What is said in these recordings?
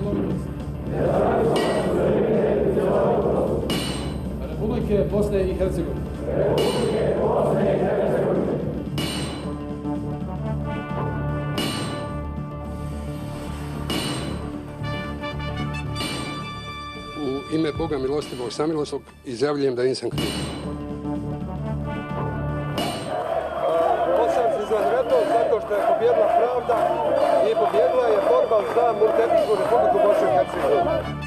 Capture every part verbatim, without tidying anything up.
Republike Bosne i Hercegovine. Republike Bosne i Hercegovine. U ime Boga milostivog i samilosnog izjavljujem da nisam kriv. Osam se izvanredno zato što je pobjedila pravda i pobjedila je borba za multietničku Republiku Bosne i Hercegovine.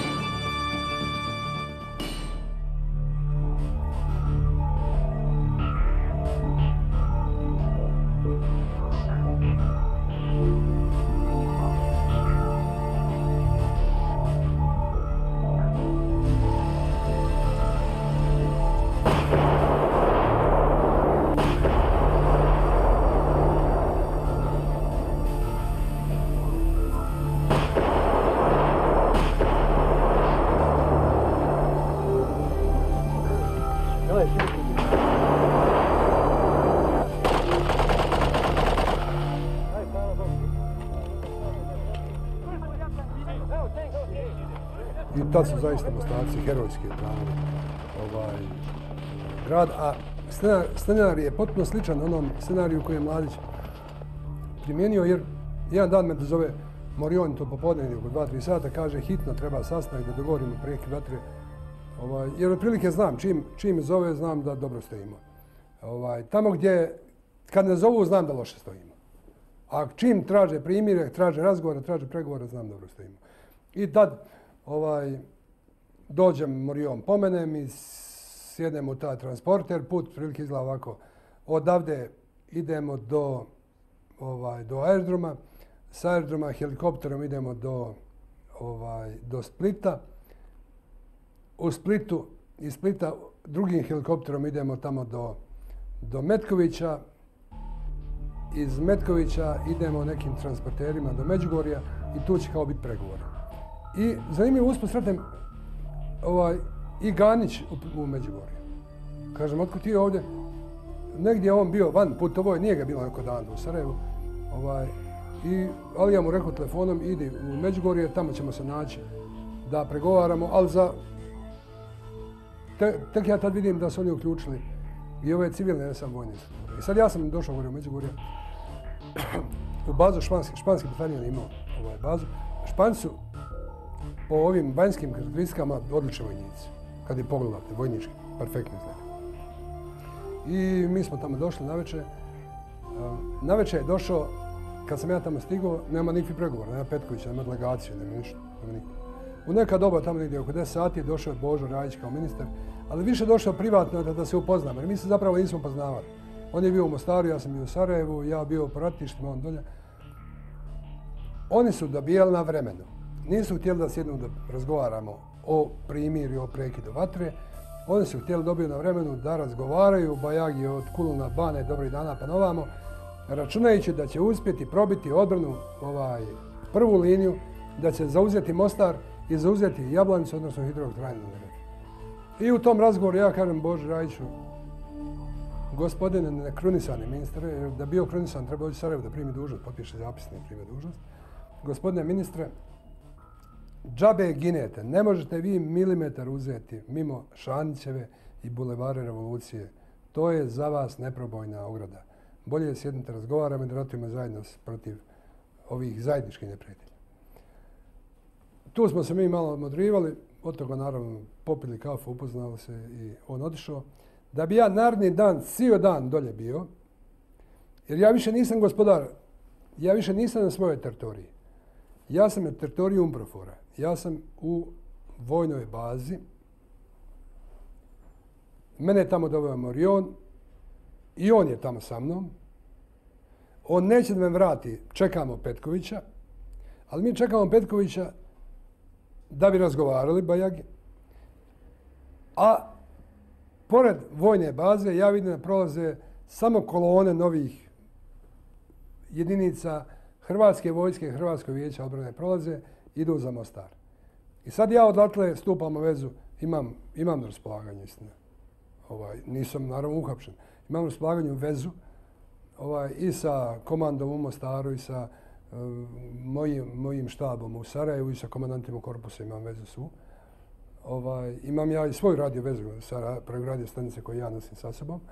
I tad su zaista Mostarci herojski branili ovaj grad, a scenarij je potpuno sličan onom scenariju koji je Mladić primijenio, jer jedan dan me zove Morion, to popodne oko dva tri sata, kaže hitno treba sastanak da dogovorimo prekid vatre, ovaj, jer otprilike znam, čim, čim me zove znam da dobro stojimo. Ovaj, tamo gdje, kad ne zovu, znam da loše stojimo. A čim traže primjere, traže razgovore, traže pregovore, znam da dobro stojimo. I tad ovaj, dođem Morion pomenem i sjednem u taj transporter, put prilike izgleda ovako. Odavde idemo do, ovaj, do aerodroma, s aerodroma helikopterom idemo do, ovaj, do Splita. U Splitu, iz Splita drugim helikopterom idemo tamo do, do Metkovića. Iz Metkovića idemo nekim transporterima do Međugorja i tu će kao biti pregovori. I zanimljivo usput sretnem ovaj, i Ganić u, u Međugorju. Kažem, otkud ti ovdje? Negdje je on bio van putovao, nije ga bilo neko dan u Sarajevu. Ovaj, i, ali ja mu rekao telefonom, idi u Međugorje, tamo ćemo se naći da pregovaramo, ali za... Te, tek ja tad vidim da su oni uključili i ove civilne, ne samo vojne strukture. I sad ja sam došao gore u Međugorje, u bazu španski, španski bataljon imao ovaj bazu. Španci su po ovim vanjskim karakteristikama odlični vojnici. Kad ih pogledate, vojnički, perfektni znači. I mi smo tamo došli navečer. Navečer je došao, kad sam ja tamo stigao, nema nikakvih pregovora, nema Petkovića, nema delegaciju, nema ništa, nema niko. U neka doba, tamo negdje oko deset sati, je došao Božo Rajić kao ministar, ali više došao privatno da, da se upoznamo, jer mi se zapravo nismo poznavali. On je bio u Mostaru, ja sam bio u Sarajevu, ja bio u ratištima, on dolje. Oni su dobijali na vremenu. Nisu htjeli da sjednu da razgovaramo o primirju, o prekidu vatre. Oni su htjeli dobiti na vremenu da razgovaraju bajagi od Kuluna, Bane, dobrih dana pa novamo, računajući da će uspjeti probiti odbranu ovaj, prvu liniju, da će zauzeti Mostar i zauzeti Jablanicu, odnosno hidroelektranu. I u tom razgovoru ja kažem Boži Rajiću, gospodine nekrunisani ministre, da bio krunisan treba doći u Sarajevo da primi dužnost, potpiše zapisnik i primi dužnost. Gospodine ministre, džabe ginete, ne možete vi milimetar uzeti mimo Šanićeve i bulevare revolucije. To je za vas neprobojna ograda. Bolje sjednite, razgovaramo i da ratujemo zajedno protiv ovih zajedničkih neprijatelja. Tu smo se mi malo odmodrivali, od toga naravno popili kafu, upoznali se i on otišao. Da bi ja naredni dan, cijel dan dolje bio, jer ja više nisam gospodar, ja više nisam na svojoj teritoriji. Ja sam na teritoriji Umprofora. Ja sam u vojnoj bazi. Mene je tamo doveo Morion i on je tamo sa mnom. On neće da me vrati, čekamo Petkovića, ali mi čekamo Petkovića da bi razgovarali bajagi. A pored vojne baze ja vidim da prolaze samo kolone novih jedinica Hrvatske vojske, Hrvatskog vijeća odbrane prolaze, idu za Mostar. I sad ja odatle stupam u vezu, imam, imam na raspolaganju, istina. Ovaj, nisam naravno uhapšen. Imam na raspolaganju vezu ovaj, i sa komandom u Mostaru i sa mojim, mojim štabom u Sarajevu i sa komandantima korpusa imam vezu svu. Ovaj, imam ja i svoju radio vezu sa preko radio stanice koju ja nosim sa sobom.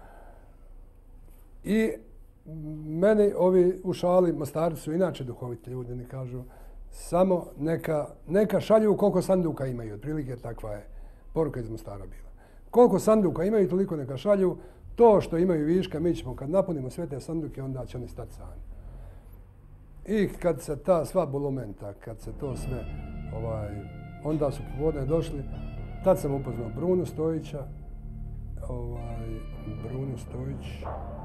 I meni ovi u šali Mostarci su inače duhoviti ljudi, oni kažu samo neka, neka šalju koliko sanduka imaju, otprilike takva je poruka iz Mostara bila. Koliko sanduka imaju, toliko neka šalju, to što imaju viška mi ćemo kad napunimo sve te sanduke, onda će oni stati sami. I kad se ta sva bulumenta, kad se to sve, ovaj, onda su popodne došli, tad sam upoznao Brunu Stojića, ovaj, Brunu Stojić,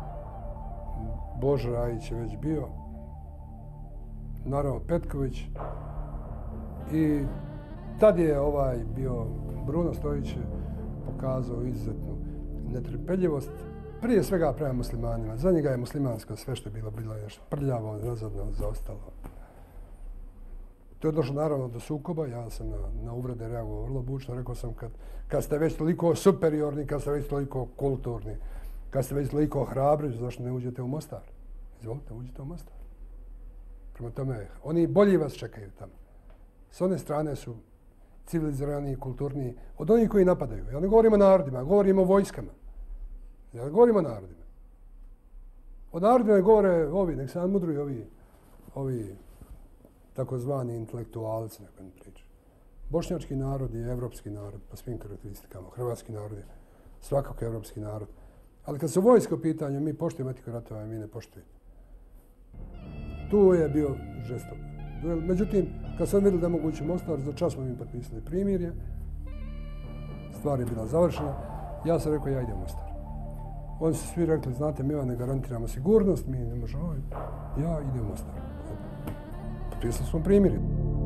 Božo Rajić je već bio, naravno Petković i tad je ovaj bio Bruno Stojić je pokazao izuzetnu netrpeljivost, prije svega prema muslimanima. Za njega je muslimansko sve što je bilo, bilo je prljavo, nazadno, zaostalo. To je došlo naravno do sukoba, ja sam na, na uvrede reagovao vrlo bučno, rekao sam kad, kad ste već toliko superiorni, kad ste već toliko kulturni, kad ste već toliko hrabri, zašto ne uđete u Mostar? Izvolite, uđite u Mostar. Prema tome, oni bolji vas čekaju tamo. S one strane su civilizirani, kulturni, od onih koji napadaju. Ja ne govorim o narodima, govorim o vojskama. Ja ne govorim o narodima. O narodima govore ovi, nek se nadmudruju ovi, ovi takozvani intelektualci, neko ne priča. Bošnjački narod je evropski narod po svim karakteristikama. Hrvatski narod je svakako evropski narod. Ali kad su vojsko pitanje, mi poštujemo etiku ratova, a mi ne poštujemo. Tu je bio žestok. Međutim, kad sam vidjeli da mogu ući u Mostar, za čas smo mi potpisali primirje. Stvar je bila završena. Ja sam rekao, ja idem u Mostar. Oni su svi rekli, znate, mi vam ne garantiramo sigurnost, mi ne možemo, ja idem u Mostar. Potpisali smo primirje.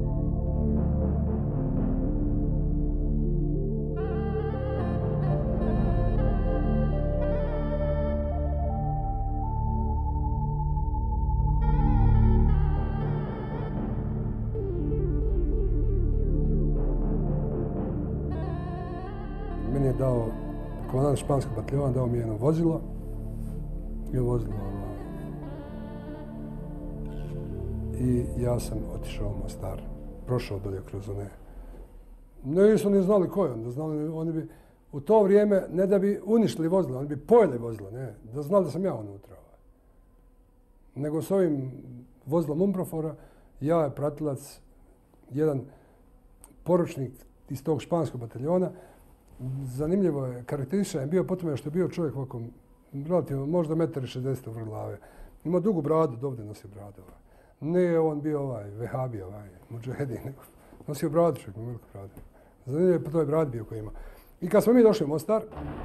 Meni je dao komandant španskog bataljona, dao mi jedno vozilo. Je vozilo i ja sam otišao u Mostar. Prošao dolje kroz one. Nisu ni znali ko je on. Da znali, oni bi u to vrijeme, ne da bi uništili vozilo, oni bi pojeli vozilo, ne. Da znali da sam ja unutra. Nego s ovim vozilom Umprofora, ja je pratilac, jedan poručnik iz tog španskog bataljona. Zanimljivo je, karakterističan je bio po tome što je bio čovjek ovako, relativno, možda metar i šezdeset vrh glave. Ima dugu bradu, dovde nosio bradu. Ne on bio ovaj, vehabi, ovaj, muđahedin, nego nosio bradu, čovjek, veliku bradu. Zanimljivo je po toj bradi bio koji ima. I kad smo mi došli u Mostar,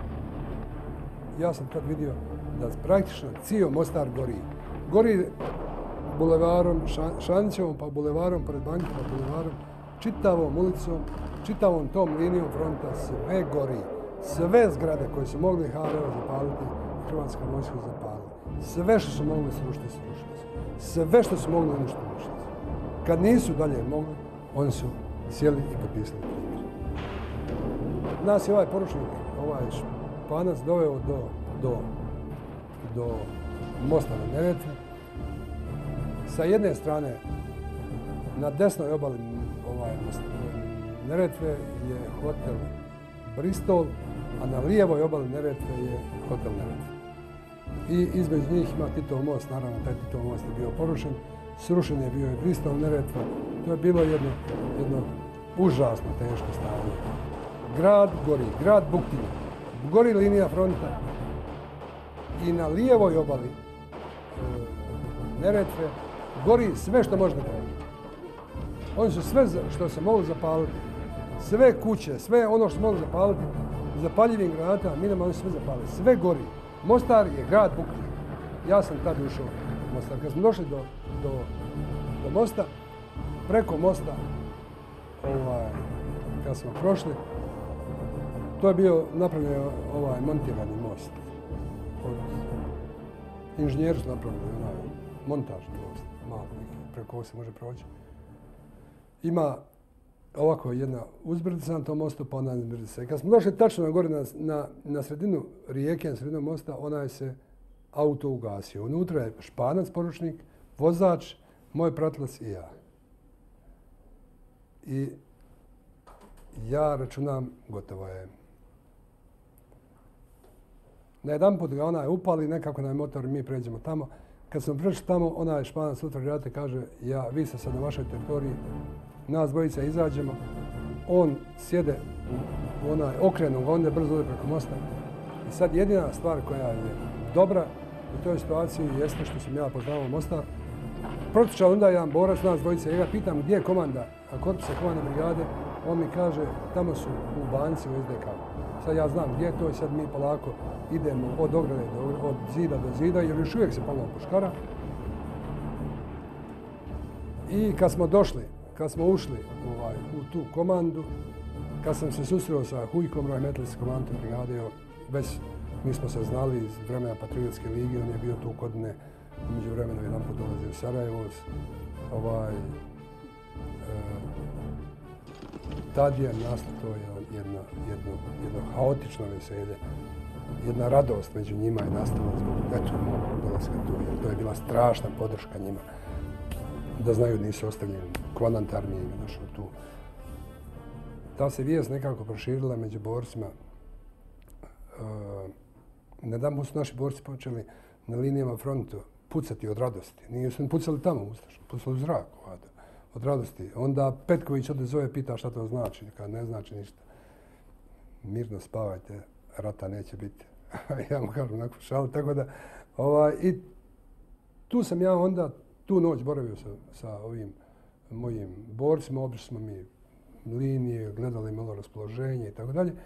ja sam tad vidio da praktično cijel Mostar gori. Gori bulevarom Šanićevom, pa bulevarom pored banke, pa bulevarom, čitavom ulicom, čitavom tom linijom fronta, sve gori. Sve zgrade koje su mogli ha er o zapaliti, Hrvatska vojska zapalila. Sve što su mogli srušiti, srušili su. Sve što su mogli uništiti, uništili su. Kad nisu dalje mogli, oni su sjeli i potpisali primjer. Nas je ovaj poručnik, ovaj Španac doveo do, do, do mosta na Neretvi. Sa jedne strane, na desnoj obali ovaj, Neretve je hotel Bristol, a na lijevoj obali Neretve je hotel Neretve. I između njih ima Titov most, naravno taj Titov most je bio porušen, srušen je bio i Bristol Neretva. To je bilo jedno, jedno užasno teško stanje. Grad gori, grad buktinja, gori linija fronta i na lijevoj obali e, Neretve gori sve što može da gori. Oni su sve što se mogli zapaliti, sve kuće, sve ono što se mogli zapaliti, zapaljivim granatama, minama, oni su sve zapalili. Sve gori. Mostar je grad buktinja. Ja sam tad ušao u Mostar. Kad smo došli do, do, do mosta, preko mosta, ovaj, kad smo prošli, to je bio napravljen ovaj montirani most. Od inženjeri su napravili onaj montažni most, malo neki, preko kojeg se može proći. Ima ovako jedna uzbrdica na tom mostu, pa onda uzbrdica. I kad smo došli tačno na gore na, na, na sredinu rijeke, na sredinu mosta, onaj se auto ugasio. Unutra je Španac, poručnik, vozač, moj pratilac i ja. I ja računam, gotovo je. Na jedan put ga onaj upali, nekako na motor, mi pređemo tamo. Kad smo prišli tamo, onaj Španac unutar vrata kaže, ja, vi ste sad na vašoj teritoriji, nas dvojica izađemo, on sjede u, u onaj okrenu, onda brzo ode preko mosta. I sad jedina stvar koja je dobra u toj situaciji jeste što sam ja poznavao Mostar. Protičao onda jedan borac, nas dvojica, ja ga pitam gdje je komanda, korpusa komandne brigade, on mi kaže, tamo su u Banci u S D K. Sad ja znam gdje je to i sad mi polako idemo od ograde do od zida do zida, jer još uvijek se palilo puškara. I kad smo došli, kad smo ušli ovaj, u tu komandu, kad sam se susreo sa Hujkom Rahmetlis komandom brigade, već mi smo se znali iz vremena Patriotske lige, on je bio tu kod mene, umeđu vremena jedan put dolazio u Sarajevo. Ovaj, e, tad je nastalo jedno, jedno, jedno haotično veselje, jedna radost među njima je nastala zbog eto mog dolaska tu, jer to je bila strašna podrška njima. Da znaju da nisu ostavljeni, komandant armije je došao tu. Ta se vijest nekako proširila među borcima. E, Nedanput su naši borci počeli na linijama frontu pucati od radosti. Nije su pucali tamo ustašno, pucali u zrak od radosti. Onda Petković ode zove, pita šta to znači. Kad ne znači ništa. Mirno spavajte, rata neće biti. Ja mu kažem onako šalu. Tako da, ovaj, i tu sam ja onda tu noć boravio sa, sa ovim mojim borcima. Obišli smo mi linije, gledali malo raspoloženje i tako dalje.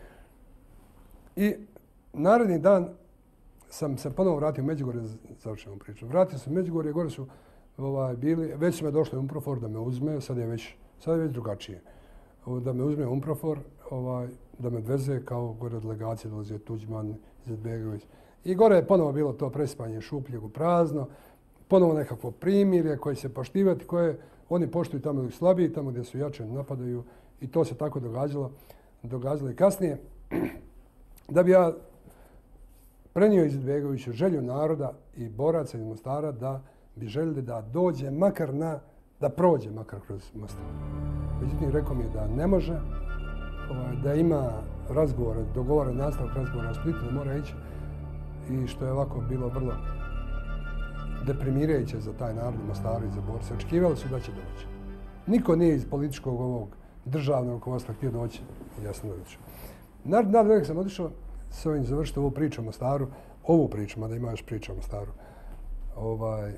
I naredni dan sam se ponovo vratio u Međugorje, završimo priču. Vratio sam u Međugorje, gore su ovaj, bili, već su me došli Umprofor da me uzme, sad je već, sad je već drugačije. Da me uzme Umprofor, ovaj, da me odveze kao gore delegacije, dolazio Tuđman, Izetbegović. I gore je ponovo bilo to presipanje šupljeg u prazno, ponovo nekakvo primirje koje se poštivati, koje oni poštuju tamo gdje su slabiji, tamo gdje su jače napadaju i to se tako događalo, događalo i kasnije. Da bi ja prenio Izetbegoviću želju naroda i boraca iz Mostara da bi željeli da dođe makar na, da prođe makar kroz Mostar. Međutim, rekao mi je da ne može, ovaj, da ima razgovor, dogovoren nastavak razgovora u Splitu, da mora ići i što je ovako bilo vrlo deprimirajuće za taj narod u Mostaru i za borce. Očekivali su da će doći. Niko nije iz političkog ovog državnog rukovodstva htio doći i ja sam došao. Naravno, naravno, sam otišao s ovim završiti ovu priču o Mostaru, ovu priču, mada ima još priča o Mostaru. Ovaj,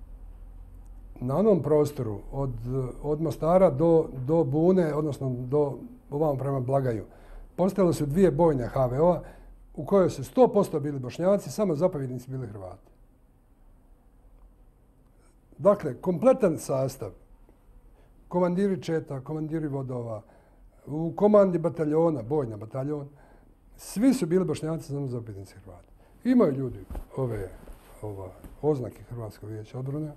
na onom prostoru od, od Mostara do, do Bune, odnosno do ovamo prema Blagaju, postojale su dvije bojne H V O-a u kojoj su sto posto bili Bošnjaci, samo zapovjednici bili Hrvati. Dakle, kompletan sastav, komandiri četa, komandiri vodova, u komandi bataljona, bojna bataljon, svi su bili Bošnjaci, samo zapovjednici Hrvati. Imaju ljudi ove, ova, oznake Hrvatskog vijeća odbrane.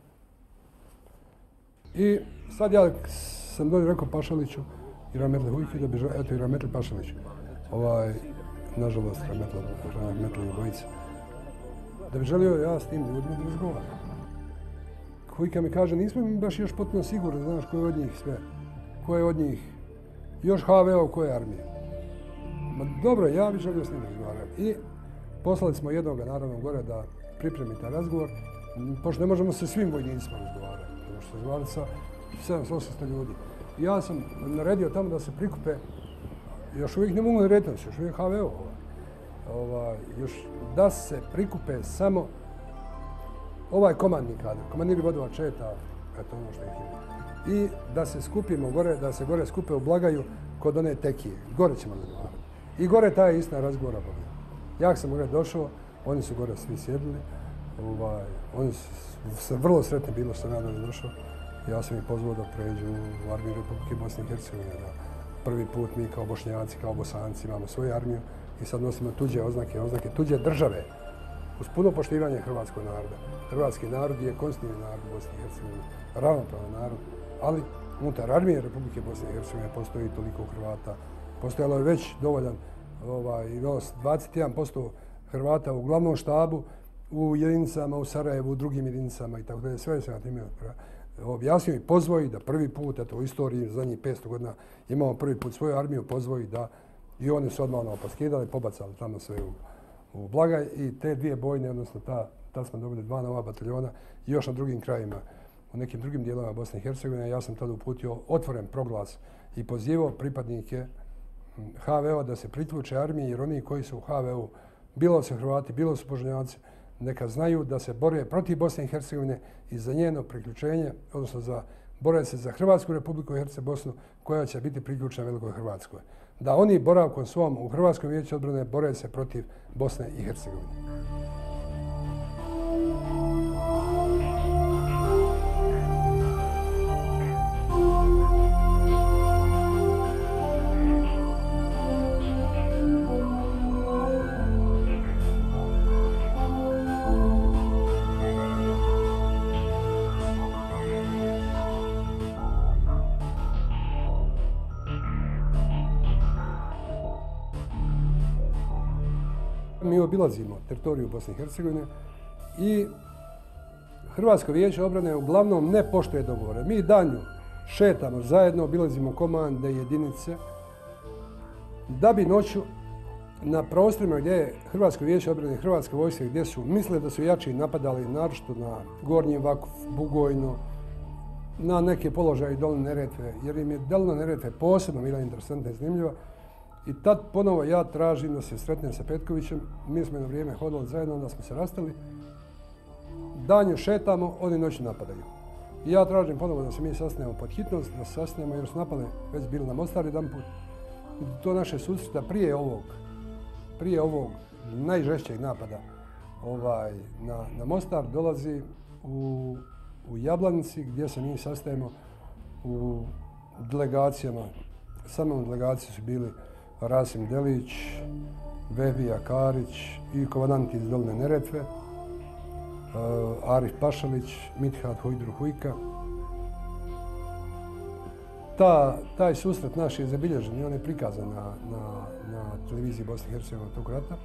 I sad ja sam dolje rekao Pašaliću i Rahmetli Hujki da bi, eto i Rahmetli Pašalić, ovaj, nažalost Rahmetli, Rahmetli obojica, da bi želio ja s tim ljudima da razgovaram. Hujka mi kaže, nismo mi baš još potpuno sigurni, znaš, ko je od njih sve, ko je od njih još H V O, ko je armija. Ma dobro, ja bih želio s njim razgovarati. I poslali smo jednog naravno gore da pripremi taj razgovor, pošto ne možemo se svim vojnicima razgovarati. Možemo se razgovarati sa sedamsto osamsto ljudi. Ja sam naredio tamo da se prikupe, još uvijek ne mogu narediti, još uvijek H V O, ovaj, još da se prikupe samo ovaj komandni kadar, komandiri vodova četa, eto ono što ih je. I da se skupimo gore, da se gore skupe u Blagaju kod one tekije. Gore ćemo razgovarati. I gore taj istina razgovora bolje. Ja sam gore došao, oni su gore svi sjedili. Ovaj, oni su vrlo sretni bilo što sam ja dolje došao. Ja sam ih pozvao da pređu u armiju Republike Bosne i Hercegovine. Da prvi put mi kao Bošnjaci, kao Bosanci imamo svoju armiju i sad nosimo tuđe oznake, oznake tuđe države. Uz puno poštivanje hrvatskog naroda. Hrvatski narod je konstitutivni narod Bosne i Hercegovine, ravnopravan narod, ali unutar armije Republike Bosne i Hercegovine postoji toliko Hrvata. Postojalo je već dovoljan ovaj, dvadeset jedan posto Hrvata u glavnom štabu, u jedinicama u Sarajevu, u drugim jedinicama i tako dalje. Sve se na time objasnio i pozvao ih da prvi put, eto u istoriji zadnjih petsto godina imamo prvi put svoju armiju, pozvao ih da i oni su odmah ono poskidali, pobacali tamo sve u, u blagaj i te dvije bojne, odnosno ta, tad smo dobili dva nova bataljona i još na drugim krajima, u nekim drugim dijelovima Bosne i Hercegovine. Ja sam tada uputio otvoren proglas i pozivao pripadnike ha ve a da se priključe armiji, jer oni koji su u ha ve u, bilo su Hrvati, bilo su Bošnjaci, neka znaju da se bore protiv Bosne i Hercegovine i za njeno priključenje, odnosno za bore se za Hrvatsku Republiku i Herceg-Bosnu koja će biti priključena Velikoj Hrvatskoj. Da oni boravkom svom u Hrvatskom vijeću odbrane bore se protiv Bosne i Hercegovine. Mi obilazimo teritoriju Bosne i Hercegovine i Hrvatsko vijeće obrane uglavnom ne poštuje dogovore. Mi danju šetamo zajedno, obilazimo komande jedinice, da bi noću na prostorima gdje je Hrvatsko vijeće obrane i Hrvatska vojska, gdje su mislili da su jači napadali, naročito na Gornji Vakuf, Bugojno, na neke položaje Doline Neretve, jer im je Dolina Neretve posebno bila interesantna i zanimljiva. I tad ponovo ja tražim da se sretnem sa Petkovićem. Mi smo jedno vrijeme hodali zajedno, onda smo se rastali. Danju šetamo, oni noći napadaju. I ja tražim ponovo da se mi sastanemo pod hitnost, da se sastanemo jer su napali, već bili na Mostar jedan put. I to naše susreta prije ovog, prije ovog najžešćeg napada ovaj, na, na Mostar dolazi u, u Jablanici gdje se mi sastajemo u delegacijama. Sa mnom u delegaciji su bili Rasim Delić, Vehbija Karić i komandant iz Doline Neretve, Arif Pašalić, Mithat Hojdru Hujka. Ta, taj susret naš je zabilježen i on je prikazan na, na, na televiziji Bosne i Hercegovine tog rata.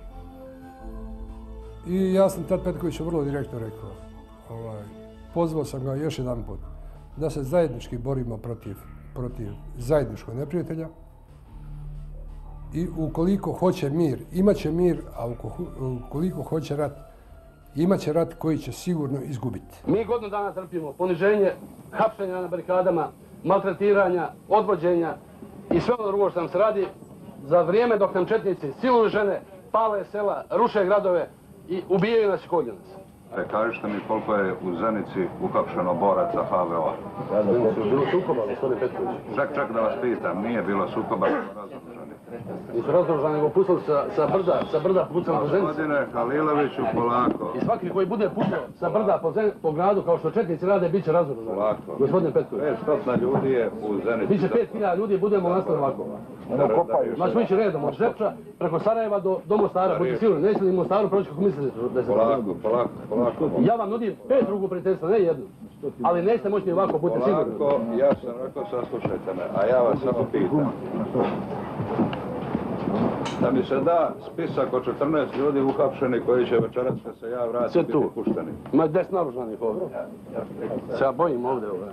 I ja sam tad Petkoviću vrlo direktno rekao, ovaj, pozvao sam ga još jedan put da se zajednički borimo protiv, protiv zajedničkog neprijatelja. I ukoliko hoće mir, imat će mir, a ukoliko hoće rat, imat će rat koji će sigurno izgubiti. Mi godinu dana trpimo poniženje, hapšenja na barikadama, maltretiranja, odvođenja i sve ono drugo što nam se radi za vrijeme dok nam četnici siluju žene, pale sela, ruše gradove i ubijaju nas i kolju nas. Kažite mi koliko je u Zenici uhapšeno boraca ha ve a? Ja znam da su bilo sukoba, gospodine Petković. Čak, čak da vas pitam, nije bilo sukoba, razoružani. Nisu razoružani, nego pustili sa, sa brda, sa brda pucali po Zenici. Gospodine Haliloviću, polako. I svaki koji bude pucao sa brda po, zen, po gradu, kao što četnici rade, bit će razoružani. Polako. Gospodine Petković. pet stotina ljudi je u Zenici. Biće pet hiljada ljudi, budemo nastavili ovako. Znači mi će redom od Žepča preko Sarajeva do, do Mostara, budite sigurni, neće li Mostaru proći kako mislite da se... Polako, polako, polako. Ja vam nudim pet ruku prijateljstva, ne jednu. Ali nećete moći ovako, budite sigurni. Polako, ja sam rekao, saslušajte me, a ja vas samo pitam. Da mi se da spisak od četrnaest ljudi uhapšeni koji će večeras kad se ja vratim biti pušteni. Ima deset naružanih ovdje. Se ja bojim ovdje ovdje.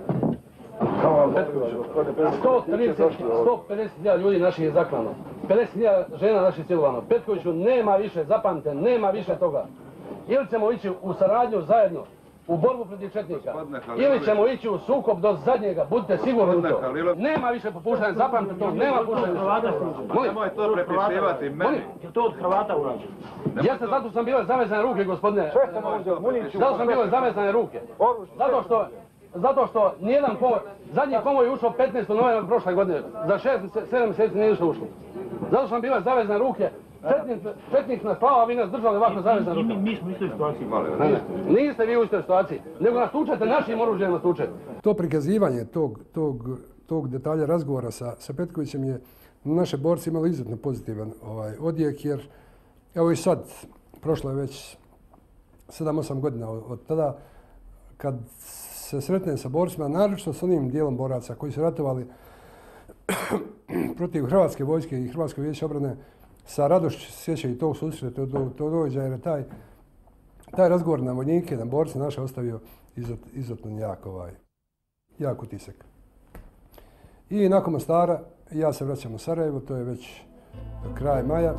sto trideset, sto pedeset hiljada ljudi naših je zaklano. pedeset hiljada žena naših silovano. Petkoviću nema više, zapamte, nema više toga. Ili ćemo ići u saradnju zajedno, u borbu protiv četnika, ili ćemo ići u sukob do zadnjega, budite sigurni u to. Nema više popuštanja, zapamte to, nema popuštanja. Nemoj to prepisivati meni. Je to od Hrvata urađeno? Jeste, zato sam bile zavezane ruke, gospodine. Zato sam bile zavezane ruke. Zato što, zato što nijedan konvoj, zadnji konvoj je ušao petnaestog novembra prošle godine, za šest, sedam mjeseci nije ništa ušlo. Zato sam bile zavezane ruke. Četnik, četnik nas slava, a vi nas držali ovako zavezane ruke. Mi smo u istoj situaciji. Niste vi u istoj situaciji, nego nas tučete, našim oružjem nas tučete. To prikazivanje tog, tog, tog detalja razgovora sa, sa Petkovićem je naše borci imali izuzetno pozitivan ovaj, odjek, jer evo i sad, prošlo je već sedam osam godina od, od tada, kad se sretnem sa borcima, naročito s onim dijelom boraca koji su ratovali protiv Hrvatske vojske i Hrvatskog vijeća obrane, sa radošću sjećaju tog susreta, to, to događaja, jer je taj, taj razgovor na vojnike, na borce naše ostavio izuzetno jak ovaj. jak utisak. I nakon Mostara ja se vraćam u Sarajevo, to je već kraj maja.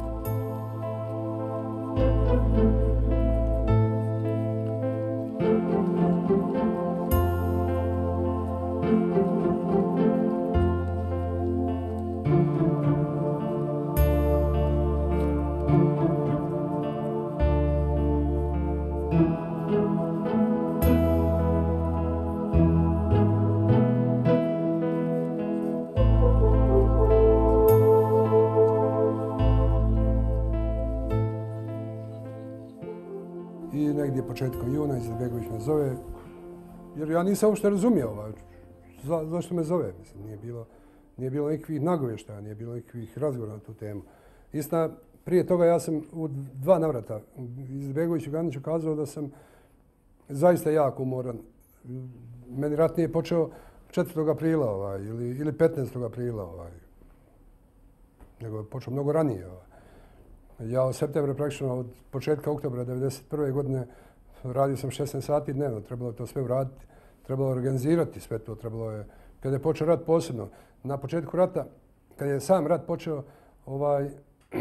I negdje početkom juna Izetbegović me zove, jer ja nisam uopšte razumio ovaj, za, zašto me zove. Mislim, nije bilo, nije bilo nikakvih nagovještaja, nije bilo nikakvih razgovora na tu temu. Istina, prije toga ja sam u dva navrata Izetbegoviću Gandiću kazao da sam zaista jako umoran. Meni rat nije počeo četvrtog aprila ovaj, ili, ili petnaestog aprila, ovaj, nego je počeo mnogo ranije. Ovaj. Ja od septembra, praktično od početka oktobra devedeset prve godine radio sam šesnaest sati dnevno, trebalo je to sve uraditi, trebalo je organizirati sve to, trebalo je, kada je počeo rat posebno, na početku rata, kada je sam rat počeo, ovaj,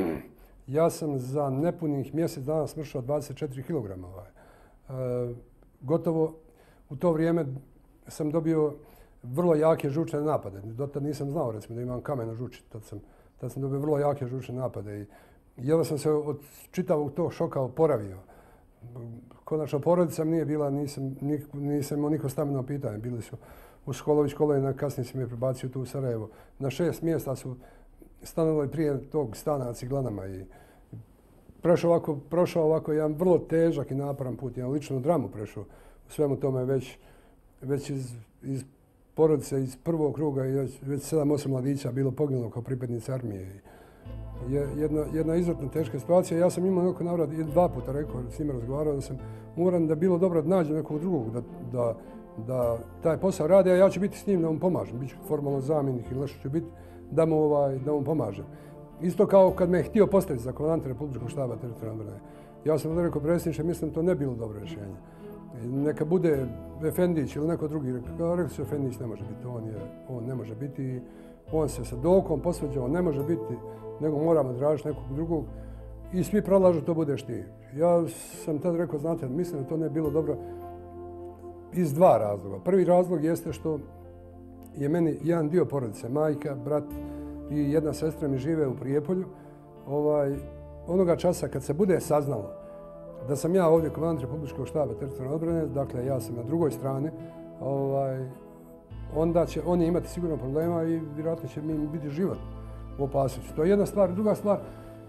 ja sam za nepunih mjesec dana smršao dvadeset četiri kilograma. Ovaj. E, gotovo u to vrijeme sam dobio vrlo jake žučne napade. Dotad nisam znao recimo da imam kamen u žuči, tad sam, tad sam dobio vrlo jake žučne napade. I, jedva sam se od čitavog tog šoka oporavio. Konačno, porodica mi nije bila, nisam, nisam imao niko stambeno pitanje. Bili su u školovi škole, kasnije sam je prebacio tu u Sarajevo. Na šest mjesta su stanovali prije tog stana na Ciglanama. I prošao ovako, prošao ovako jedan vrlo težak i naporan put, jedan ličnu dramu prešao. U svemu tome već, već iz, iz porodice, iz prvog kruga, već sedam osam mladića bilo poginulo kao pripadnici armije. Jedna, jedna izuzetno teška situacija. Ja sam imao neko navrat i dva puta rekao, s njima razgovarao da sam umoran da bilo dobro da nađem nekog drugog, da, da, da taj posao radi, a ja ću biti s njim da mu pomažem. Biću formalno zamjenik ili nešto ću biti da mu, ovaj, da mu pomažem. Isto kao kad me je htio postaviti za komandanta Republičkog štaba teritorijalne obrane. Ja sam rekao, predsjedniče, mislim to ne bilo dobro rješenje. Neka bude Efendić ili neko drugi. Rekao se, Efendić ne može biti, on, je, on ne može biti. On se sa Dokom posvađao, on ne može biti, nego moramo tražiti nekog drugog. I svi prolažu to budeš ti. Ja sam tad rekao, znate, mislim da to ne bilo dobro iz dva razloga. Prvi razlog jeste što je meni jedan dio porodice, majka, brat i jedna sestra mi žive u Prijepolju. Ovaj, onoga časa kad se bude saznalo da sam ja ovdje komandant Republičkog štaba teritorijalne obrane, dakle ja sam na drugoj strani, ovaj, onda će oni imati sigurno problema i vjerojatno će mi biti život u opasnosti. To je jedna stvar. Druga stvar,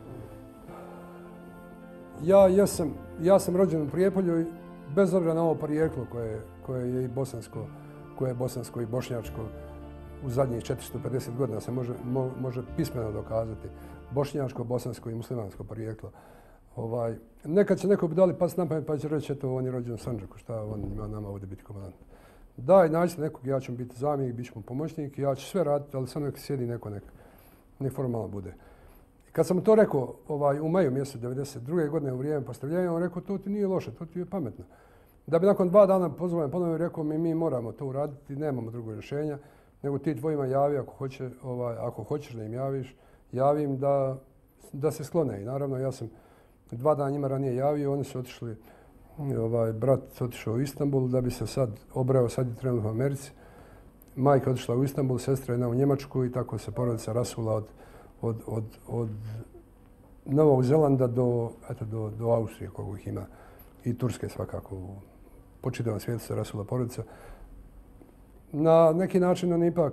ja, jesam, ja sam rođen u Prijepolju i bez obzira na ovo porijeklo koje, koje je i bosansko, koje je bosansko i bošnjačko u zadnjih četiristo pedeset godina se može, mo, može pismeno dokazati. Bošnjačko, bosansko i muslimansko porijeklo. Ovaj, nekad će neko bi dali pas na pamet pa će reći eto on je rođen u Sandžaku, šta on ima nama ovdje biti komandant. Daj, nađite nekog, ja ću biti zamjenik, bit ću mu pomoćnik, ja ću sve raditi, ali samo nek sjedi neko, nek, nek formalno bude. I kad sam to rekao ovaj, u maju mjesecu devedeset druge godine u vrijeme postavljenja, on rekao to ti nije loše, to ti je pametno. Da bi nakon dva dana pozvao ponovno i rekao mi, mi moramo to uraditi, nemamo drugog rješenja, nego ti tvojima javi ako, hoće, ovaj, ako hoćeš da im javiš, javim da, da se sklone. I naravno ja sam dva dana njima ranije javio, oni su otišli, ovaj, brat otišao u Istanbul da bi se sad obrao, sad je trenutno u Americi. Majka otišla u Istanbul, sestra jedna u Njemačku i tako se porodica rasula od, od, od, od Novog Zelanda do, eto, do, do Austrije koliko ih ima i Turske svakako. Po čitavom svijetu se rasula porodica. Na neki način on ipak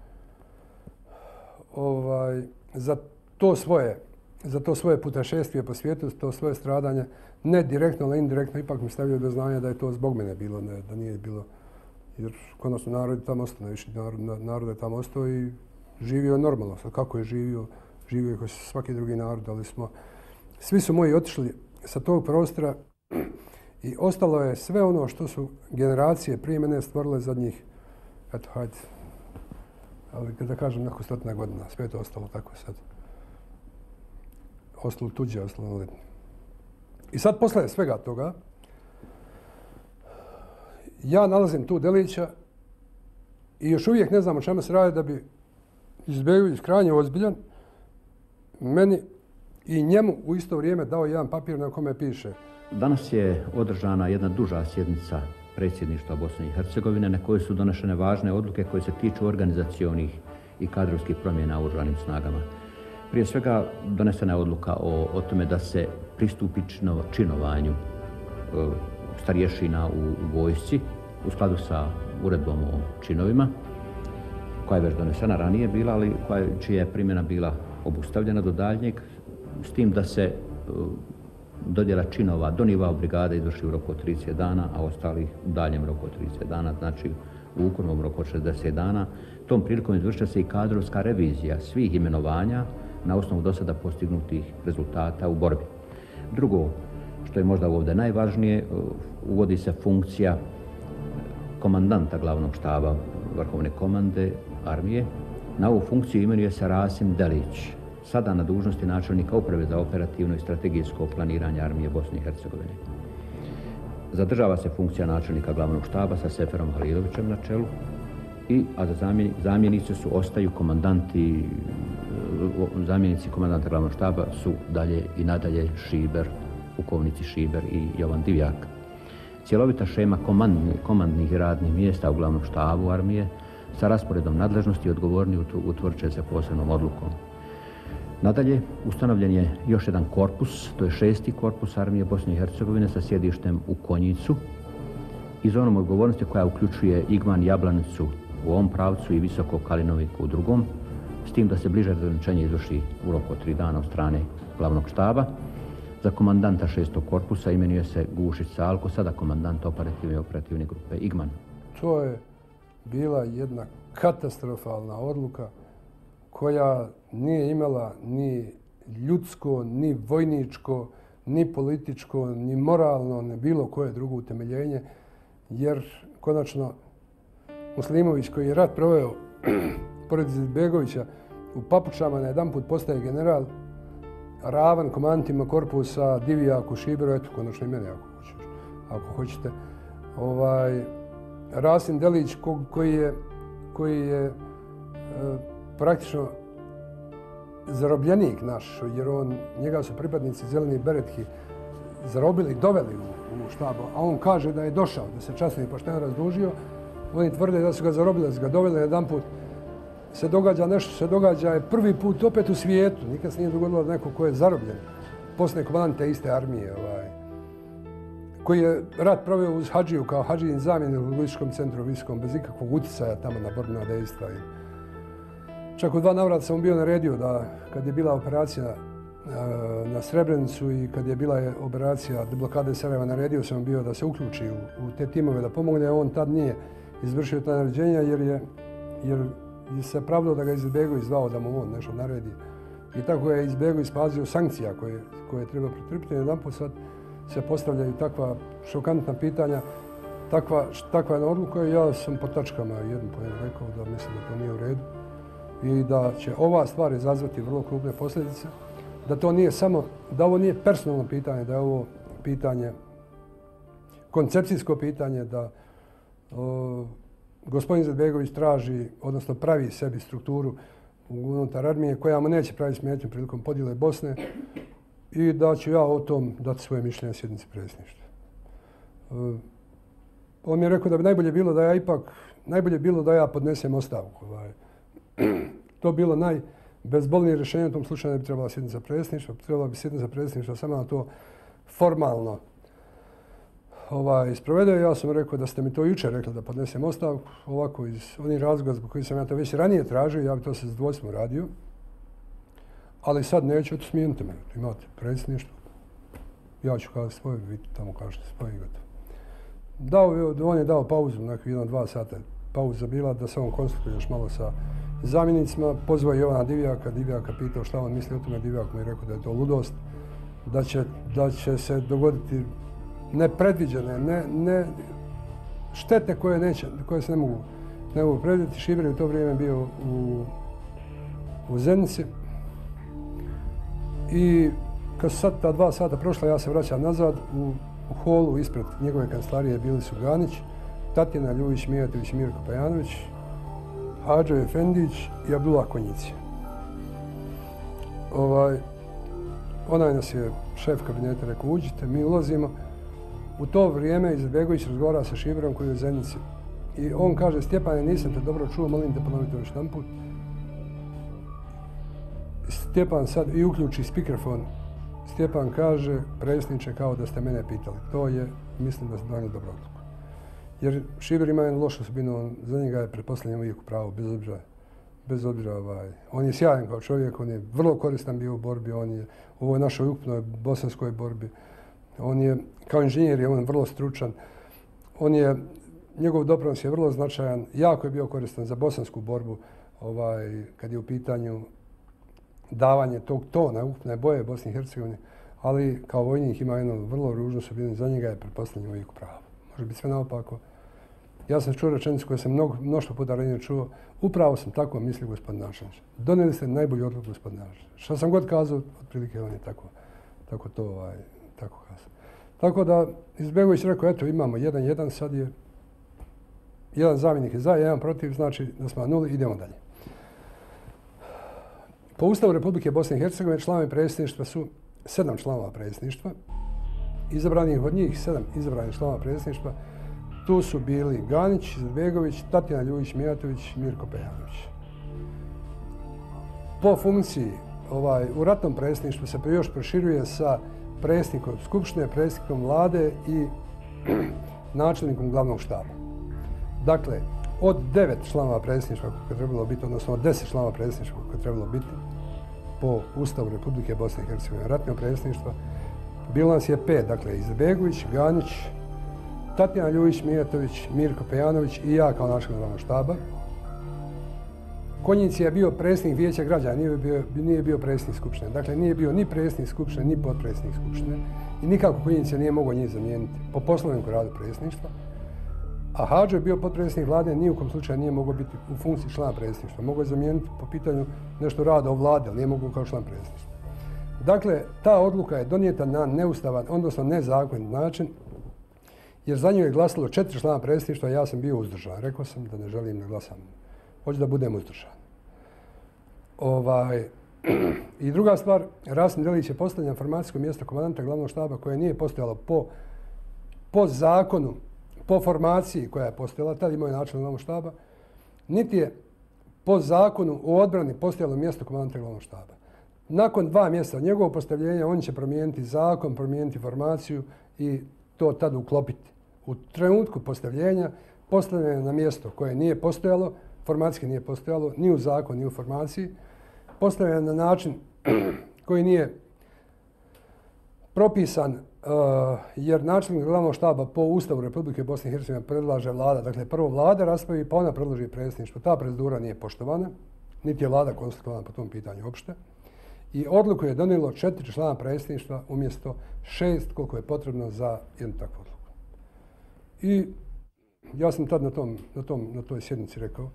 ovaj, za to svoje za to svoje putešestvije po svijetu, to svoje stradanje, ne direktno, ali indirektno, ipak mi stavio do znanja da je to zbog mene bilo, ne, da nije bilo. Jer konačno narod je tamo ostao, najviše narod, narod je tamo ostao i živio je normalno. Sad kako je živio, živio je kao svaki drugi narod, ali smo, svi su moji otišli sa tog prostora i ostalo je sve ono što su generacije prije mene stvorile zadnjih, eto, hajde, ali da kažem neko stotina godina, sve je to ostalo tako sad. Ostalo tuđe, ostalo naljetno. I sad posle svega toga, ja nalazim tu Delića I još uvijek ne znam o čemu se radi da bi Izetbegović krajnje ozbiljan meni i njemu u isto vrijeme dao jedan papir na kome piše. Danas je održana jedna duža sjednica predsjedništva Bosne i Hercegovine na kojoj su donešene važne odluke koje se tiču organizacionih i kadrovskih promjena u oružanim snagama. Prije svega donesena je odluka o, o tome da se pristupi čino, činovanju e, starješina u, u vojsci u skladu sa uredbom o činovima, koja je već donesena ranije bila, ali koja, čija je primjena bila obustavljena do daljnjeg, s tim da se e, dodjela činova do nivoa brigade izvrši u roku od trideset dana, a ostalih u daljem roku od trideset dana, znači u ukupnom roku od šezdeset dana. Tom prilikom izvršila se i kadrovska revizija svih imenovanja na osnovu do sada postignutih rezultata u borbi. Drugo, što je možda ovdje najvažnije, uvodi se funkcija komandanta glavnog štaba Vrhovne komande armije. Na ovu funkciju imenuje se Rasim Delić, sada na dužnosti načelnika uprave za operativno i strategijsko planiranje armije Bosne i Hercegovine. Zadržava se funkcija načelnika glavnog štaba sa Seferom Halilovićem na čelu, i, a za zamjen, zamjenici su ostaju komandanti, zamjenici komandanta glavnog štaba su dalje i nadalje Šiber, pukovnici Šiber i Jovan Divjak. Cjelovita šema komandni, komandnih i radnih mjesta u glavnom štabu armije sa rasporedom nadležnosti i odgovorni utvrđuje će se posebnom odlukom. Nadalje, ustanovljen je još jedan korpus, to je šesti korpus armije Bosne i Hercegovine sa sjedištem u Konjicu i zonom odgovornosti koja uključuje Igman Jablanicu u ovom pravcu i Visoko Kalinoviku u drugom, s tim da se bliže razgraničenje izvrši u roku od tri dana od strane glavnog štaba. Za komandanta šestog korpusa imenuje se Gušić Salko, sada komandant operativne i operativne grupe Igman. To je bila jedna katastrofalna odluka koja nije imala ni ljudsko, ni vojničko, ni političko, ni moralno, ni bilo koje drugo utemeljenje, jer konačno Muslimović, koji je rat proveo pored Izetbegovića u papučama, na jedan put postaje general, ravan komandantima korpusa, Divijaku, Šiberu, eto, konačno i mene ako hoćeš, ako hoćete. Ovaj, Rasim Delić, ko, koji je, koji je e, praktično zarobljenik naš, jer on, njega su pripadnici Zelenih beretki zarobili i doveli u, u štabu, a on kaže da je došao, da se časno i pošteno razdužio. Oni tvrde da su ga zarobili, da su ga doveli jedan put. Se događa nešto, se događa je prvi put opet u svijetu. Nikad se nije dogodilo da neko ko je zarobljen, postane komandant te iste armije, ovaj, koji je rat proveo uz hadžiju kao hadžijin zamjenik u logističkom centru Visokom, bez ikakvog utjecaja tamo na borbena dejstva. Čak u dva navrata sam bio naredio da kad je bila operacija na Srebrenicu i kad je bila operacija deblokade Sarajeva, naredio sam bio da se uključi u, u te timove, da pomogne. On tad nije izvršio ta naređenja jer je, jer je se pravilo da ga Izetbegović zvao da mu on nešto naredi. I tako je Izetbegović spazio sankcija koje, koje treba pretrpiti. Jedan put sad se postavljaju takva šokantna pitanja, takva, takva je odluka i ja sam po tačkama jednom po jednom rekao da mislim da to nije u redu i da će ova stvar izazvati vrlo krupne posljedice. Da to nije samo, da ovo nije personalno pitanje, da je ovo pitanje, koncepcijsko pitanje, da o, gospodin Izetbegović traži, odnosno pravi sebi strukturu unutar armije koja mu neće praviti smetnju prilikom podjele Bosne i da ću ja o tom dati svoje mišljenje na sjednici predsjedništva. On mi je rekao da bi najbolje bilo da ja ipak, najbolje bilo da ja podnesem ostavku. To bilo najbezbolnije rješenje u tom slučaju da bi trebala sjednica predsjedništva. Trebala bi sjednica predsjedništva samo na to formalno ovaj, sprovede. Ja sam rekao da ste mi to jučer rekli da podnesem ostavku. Ovako iz onih razloga zbog kojih sam ja to već ranije tražio, ja bi to sa zadovoljstvom radio. Ali sad neću, eto smijenite me. Imate predsjedništvo. Ja ću kazati svoje, vi tamo kažete svoje i gotovo. Dao, on je dao pauzu, nekako jedan, dva sata. Pauza bila da se on konsultuje još malo sa zamjenicima. Pozvao je Jovana Divjaka. Divjaka pitao šta on misli o tome. Divjak mu je rekao da je to ludost. Da će, da će se dogoditi nepredviđene, ne, ne, štete koje, neće, koje se ne mogu, ne mogu predvidjeti. Šiber je u to vrijeme bio u, u Zenici. I kad su sad ta dva sata prošla, ja se vraćam nazad. U, u holu ispred njegove kancelarije bili su Ganić, Tatjana Ljubić, Mijatović i Mirko Pajanović. Hadžo Efendić i Abdullah Konjici. Ovaj, onaj nas je šef kabineta rekao, uđite, mi ulazimo. U to vrijeme Izetbegović razgovara sa Šiberom koji je u Zenici. I on kaže, Stjepane, nisam te dobro čuo, molim te ponoviti još jedan put. Stjepan sad i uključi spikerfon. Stjepan kaže, predsjedniče, kao da ste mene pitali. To je, mislim da ste donijeli dobro odluku. Jer Šiber ima jednu lošu osobinu, za njega je pretpostavljeno uvijek u pravu, bez obzira. Bez obzira, ovaj, on je sjajan kao čovjek, on je vrlo koristan bio u borbi, on je u ovoj našoj ukupnoj bosanskoj borbi. On je, kao inženjer je on vrlo stručan. On je, njegov doprinos je vrlo značajan, jako je bio koristan za bosansku borbu, ovaj, kad je u pitanju davanje tog tona, ukupne boje Bosne i Hercegovine, ali kao vojnik ima jednu vrlo ružnu osobinu, za njega je pretpostavljeno uvijek u pravu. Može biti sve naopako. Ja sam čuo rečenicu koju sam mnogo, mnoštvo puta ranije čuo, upravo sam tako mislio gospodin Našanić. Donijeli ste najbolju odluku gospodin Našanić. Što sam god kazao, otprilike on je tako, tako to ovaj, tako kazao. Tako da Izetbegović rekao, eto imamo jedan jedan, sad je jedan zamjenik je za, jedan protiv, znači da smo na nuli, idemo dalje. Po Ustavu Republike Bosne i Hercegovine članovi predsjedništva su sedam članova predsjedništva. Izabranih od njih sedam izabranih članova predsjedništva tu su bili Ganić, Izetbegović, Tatjana Ljubić-Mijatović, Mirko Pejanović. Po funkciji ovaj, u ratnom predsjedništvu se još proširuje sa predsjednikom Skupštine, predsjednikom vlade i načelnikom glavnog štaba. Dakle, od devet članova predsjedništva kako je trebalo biti, odnosno od deset članova predsjedništva kako je trebalo biti po Ustavu Republike Bosne i Hercegovine ratnog predsjedništva, bilo nas je pet, dakle Izetbegović, Ganić, Tatjana Ljubić-Mijatović, Mirko Pejanović i ja kao načelnik glavnog štaba. Konjici je bio predsjednik Vijeća građana, nije bio, nije bio predsjednik Skupštine. Dakle, nije bio ni predsjednik Skupštine, ni potpredsjednik Skupštine. I nikako Konjici nije mogao njih zamijeniti po poslovniku radu predsjedništva. A Hadžo je bio potpredsjednik vlade, ni u kom slučaju nije mogao biti u funkciji člana predsjedništva. Mogao je zamijeniti po pitanju nešto rada o vlade, ali nije mogao kao član predsjedništva. Dakle, ta odluka je donijeta na neustavan, odnosno nezakonit način, jer za nju je glasalo četiri člana predsjedništva, ja sam bio uzdržan. Rekao sam da ne želim da glasam. Hoću da budem uzdržan. Ovaj, I druga stvar, Rasim Delić je postavljen na formacijsko mjesto komandanta glavnog štaba koje nije postojalo po, po zakonu, po formaciji koja je postojala, tada imao je načelnik glavnog štaba, niti je po zakonu u odbrani postojalo mjesto komandanta glavnog štaba. Nakon dva mjeseca njegovog postavljenja on će promijeniti zakon, promijeniti formaciju i to tada uklopiti. U trenutku postavljenja postavljeno na mjesto koje nije postojalo, formacijski nije postojalo, ni u zakonu, ni u formaciji, postavljeno na način koji nije propisan, uh, jer načelnik glavnog štaba po Ustavu Republike Bosne i Hercegovine predlaže vlada. Dakle, prvo vlada raspravi, pa ona predloži predsjedništvo. Ta procedura nije poštovana, niti je vlada konstituovana po tom pitanju uopšte. I odluku je donijelo četiri člana predsjedništva umjesto šest, koliko je potrebno za jednu takvu odluku. I ja sam tad na, tom, na, tom, na toj sjednici rekao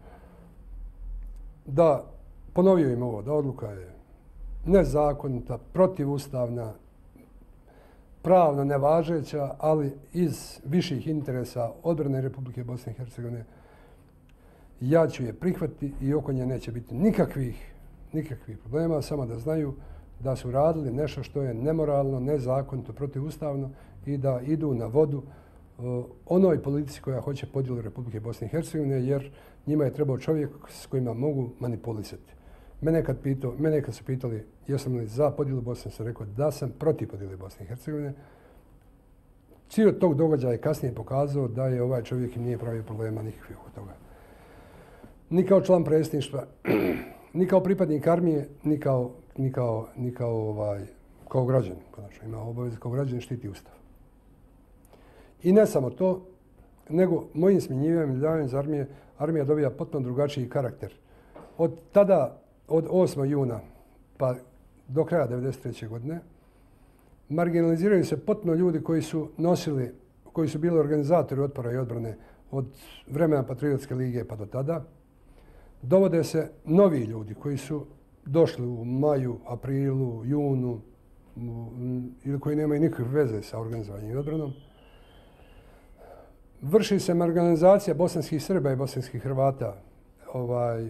da ponovio im ovo, da odluka je nezakonita, protivustavna, pravno nevažeća, ali iz viših interesa odbrane Republike Bosne i Hercegovine ja ću je prihvatiti i oko nje neće biti nikakvih, nikakvih problema, samo da znaju da su radili nešto što je nemoralno, nezakonito, protivustavno i da idu na vodu uh, onoj politici koja hoće podjelu Republike Bosne i Hercegovine, jer njima je trebao čovjek s kojima mogu manipulisati. Mene kad, pitao, mene kad su pitali jesam li za podjelu Bosne, sam rekao da sam protiv podjele Bosne i Hercegovine. Cijel tog događaja je kasnije pokazao da je ovaj čovjek im nije pravio problema nikakvih oko toga. Ni kao član predsjedništva, ni kao pripadnik armije, ni kao, ni kao, ni kao, ovaj, kao građanin. Konačno, ima obavezu kao građanin štiti Ustav. I ne samo to, nego mojim smjenjivanjem i davljanjem iz armije, armija dobija potpuno drugačiji karakter. Od tada, od osmog juna pa do kraja devedeset treće godine, marginaliziraju se potpuno ljudi koji su nosili, koji su bili organizatori otpora i odbrane od vremena Patriotske lige pa do tada. Dovode se novi ljudi koji su došli u maju, aprilu, junu ili koji nemaju nikakve veze sa organizovanjem i odbranom. Vrši se marginalizacija bosanskih Srba i bosanskih Hrvata ovaj,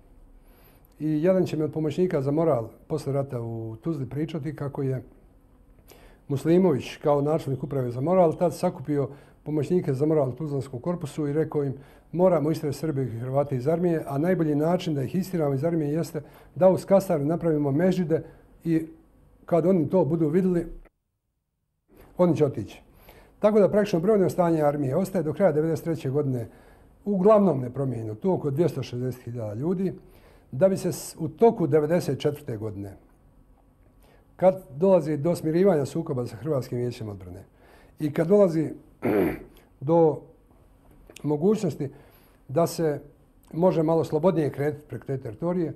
i jedan će mi od pomoćnika za moral posle rata u Tuzli pričati kako je Muslimović kao načelnik uprave za moral tad sakupio pomoćnike za moral u Tuzlanskom korpusu i rekao im moramo istjerati Srbe i Hrvate iz armije, a najbolji način da ih istjeramo iz armije jeste da uz kasarne napravimo mežide i kad oni to budu vidjeli, oni će otići. Tako da praktično brojno stanje armije ostaje do kraja devedeset treće godine uglavnom nepromijenjeno, tu oko dvjesto šezdeset hiljada ljudi, da bi se u toku devedeset četvrte godine, kad dolazi do smirivanja sukoba sa Hrvatskim vijećem odbrane i kad dolazi do mogućnosti da se može malo slobodnije kretati preko te teritorije,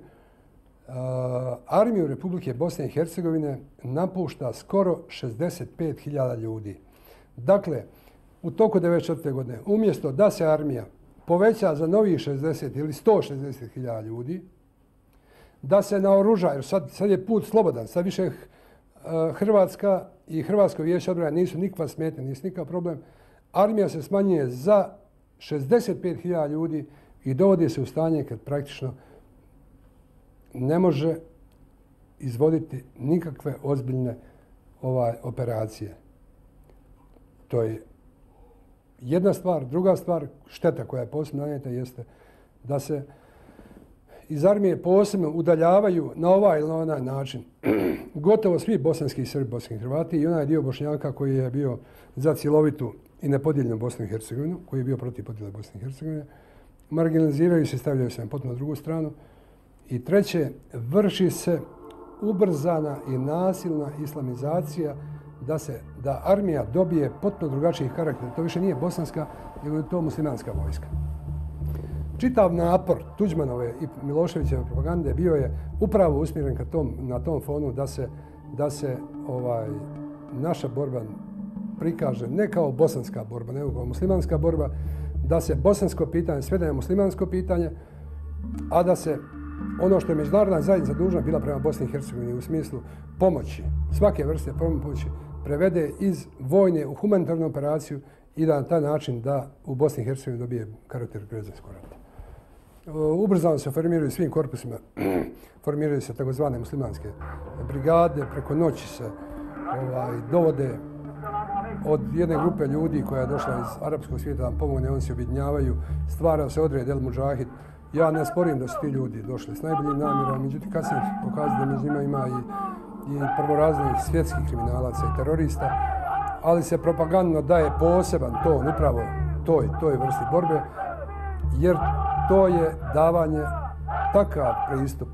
armiju Republike Bosne i Hercegovine napušta skoro šezdeset pet hiljada ljudi. Dakle, u toku devedeset četvrte godine, umjesto da se armija poveća za novih šezdeset ili sto šezdeset hiljada ljudi, da se naoruža, jer sad, sad je put slobodan, sad više Hrvatska i Hrvatsko vijeće odbrane nisu nikakva smetnja, nisu nikakav problem. Armija se smanjuje za šezdeset pet hiljada ljudi i dovodi se u stanje kad praktično ne može izvoditi nikakve ozbiljne ovaj, operacije. To je jedna stvar. Druga stvar, šteta koja je posebno nanijeta jeste da se iz armije posebno udaljavaju na ovaj ili na onaj način gotovo svi bosanski Srbi, bosanski Hrvati i onaj dio Bošnjaka koji je bio za cjelovitu i nepodijeljenu Bosnu i Hercegovinu, koji je bio protiv podjele Bosne i Hercegovine, marginaliziraju se i stavljaju se na potpuno drugu stranu. I treće, vrši se ubrzana i nasilna islamizacija da se da armija dobije potpuno drugačiji karakter. To više nije bosanska, nego je to muslimanska vojska. Čitav napor Tuđmanove i Miloševićeve propagande bio je upravo usmjeren ka tom, na tom fonu da se, da se ovaj, naša borba prikaže ne kao bosanska borba, nego kao muslimanska borba, da se bosansko pitanje svede na muslimansko pitanje, a da se ono što je međunarodna zajednica dužna bila prema Bosni i Hercegovini u smislu pomoći, svake vrste pomoći, prevede iz vojne u humanitarnu operaciju i da na taj način da u Bosni i Hercegovini dobije karakter građanskog rata. Ubrzano se formiraju svim korpusima, formiraju se takozvane muslimanske brigade, preko noći se ovaj, dovode od jedne grupe ljudi koja je došla iz arapskog svijeta da pomogne, oni se objedinjavaju, stvara se odred El Mudžahid. Ja ne sporim da su ti ljudi došli s najboljim namjerama, međutim kasnije pokazati da među njima ima i, i prvorazrednih svjetskih kriminalaca i terorista, ali se propagandno daje poseban ton upravo toj, toj vrsti borbe, jer to je davanje takav pristup